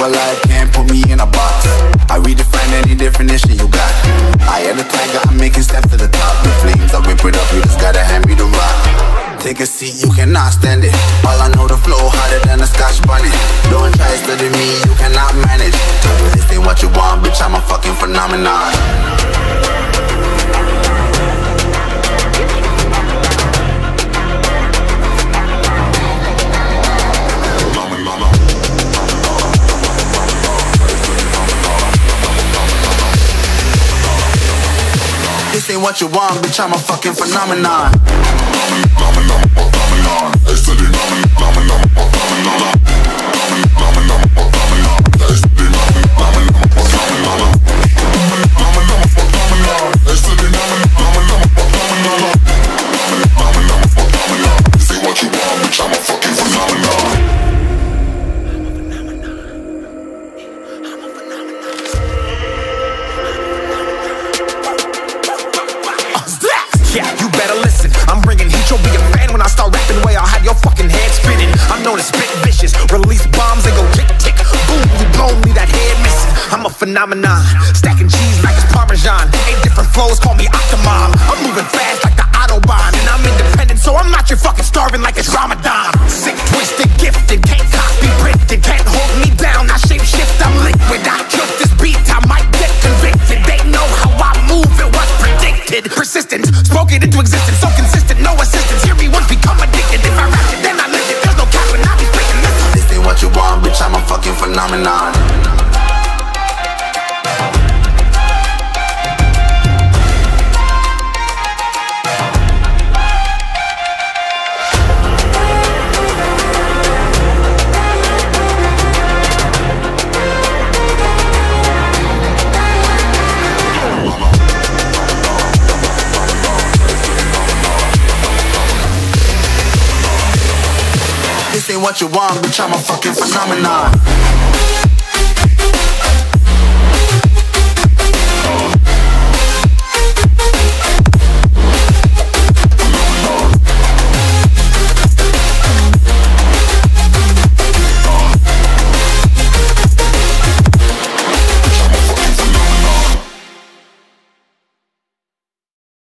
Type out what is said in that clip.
alive, can't put me in a box. I redefine any definition you got. I am the tiger, I'm making steps to the top. The flames, I whip it up, you just gotta hand me the rock. Take a seat, you cannot stand it. All I know, the flow harder than a scotch bonnet. Don't try study me, you cannot manage. This ain't what you want, bitch, I'm a fucking phenomenon. This ain't what you want, bitch, I'm a fucking phenomenon. Yeah, you better listen. I'm bringing heat, you'll be a fan when I start rapping. Way I'll have your fucking head spinning. I'm known as spit vicious, release bombs and go tick tick. Boom, you blown me that head missing. I'm a phenomenon, stacking cheese like it's parmesan. 8 different flows, call me Octomom. I'm moving fast like the Autobahn, and I'm independent, so I'm not your fucking starving like it's Ramadan. Sick, twisted, gifted, can't copy, printed, can't hold me down. I shape shift, I'm liquid. I killed this beat, I might get convicted. They know how I move, it was predicted. Persistent, spoken into existence, so consistent, no assistance. Hear me once, become addicted. If I rap it, then I live it. There's no cap when I be speaking. This ain't what you want, bitch, I'm a fucking phenomenon. This ain't what you want, bitch, I'm a fucking phenomenon.